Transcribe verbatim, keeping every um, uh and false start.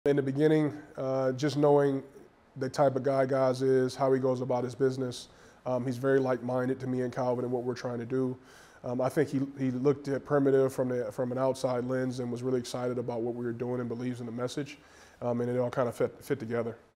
In the beginning, uh, just knowing the type of guy Gos is, how he goes about his business, um, he's very like-minded to me and Calvin and what we're trying to do. Um, I think he, he looked at Primitiv from, the, from an outside lens and was really excited about what we were doing and believes in the message, um, and it all kind of fit, fit together.